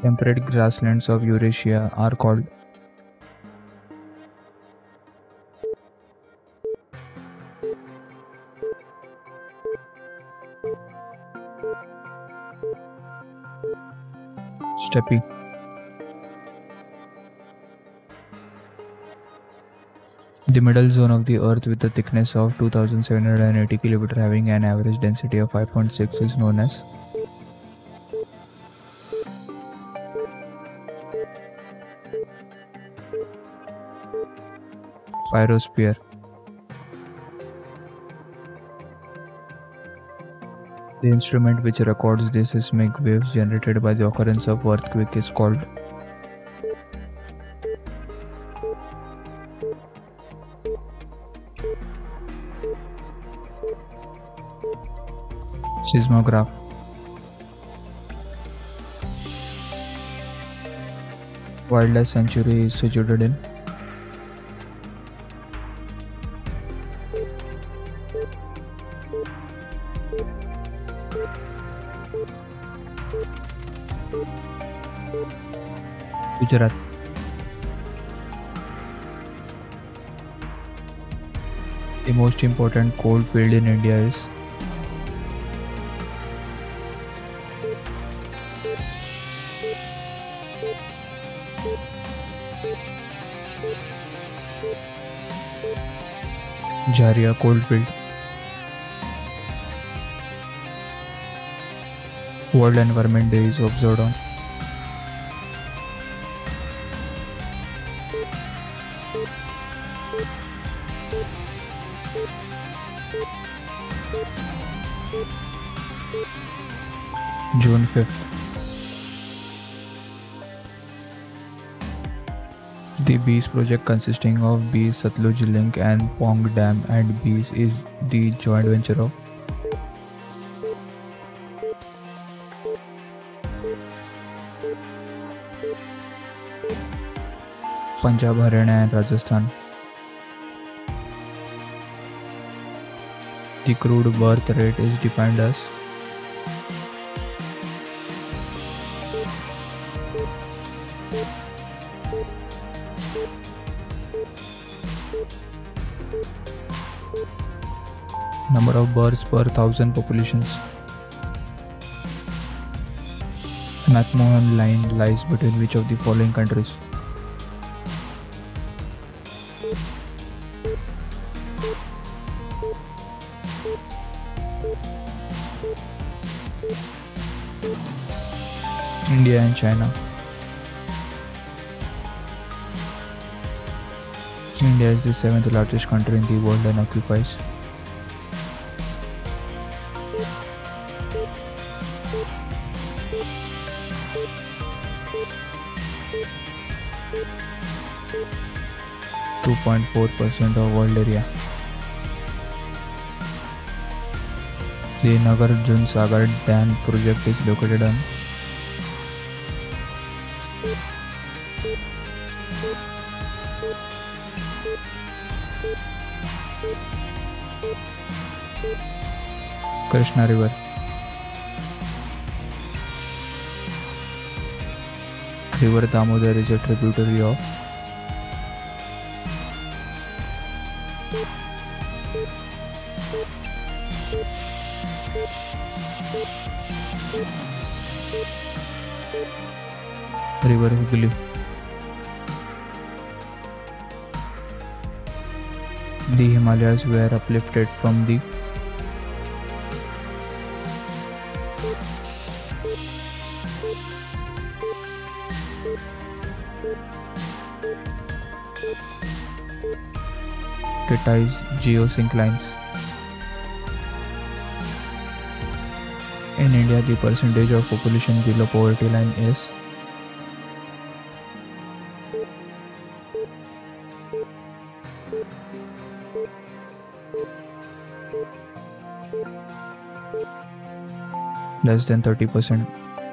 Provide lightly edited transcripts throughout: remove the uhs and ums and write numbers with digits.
Temperate grasslands of Eurasia are called steppe. The middle zone of the Earth with a thickness of 2780 km having an average density of 5.6 is known as phyrosphere. The instrument which records the seismic waves generated by the occurrence of earthquake is called seismograph. Wildlife sanctuary is situated in Gujarat. The most important coal field in India is Jharia Coalfield. World Environment Day is observed on June 5th. The BEAS project, consisting of BEAS Satluj Link and Pong Dam and BEAS, is the joint venture of Punjab, Haryana and Rajasthan. The crude birth rate is defined as number of births per thousand populations. McMahon line lies between which of the following countries? India and China. India is the 7th largest country in the world and occupies 2.4% of world area. The Nagarjun Sagar Dam project is located on Krishna River. River Damodar is a tributary of River Hooghly. The Himalayas were uplifted from the Cretaceous geosynclines. In India, the percentage of population below poverty line is less than 30%.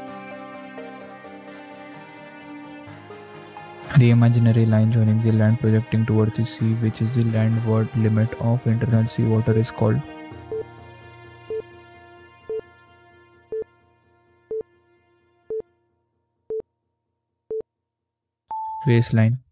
The imaginary line joining the land projecting towards the sea, which is the landward limit of internal sea water, is called Waistline.